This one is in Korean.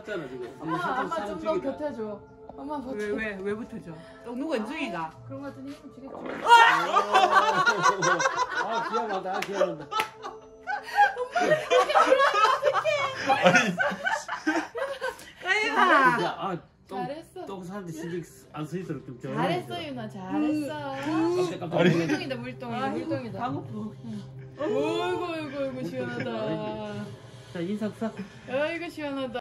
탔잖아 지금. 엄마 좀 더 곁해줘. 엄마 버텨. 왜 붙어줘? 누구 은중이가? 그런 거 같더니 힘을 주겠지. 아 귀여워다 귀여워다. 아이고. 잘했어. 똥 사는데 신경 안 쓰이도록 좀 좀. 잘했어 유나 잘했어. 아니. 물동이다 물동이다. 방어포. 어이구 시원하다. 자 인사 부탁. 아이고 시원하다.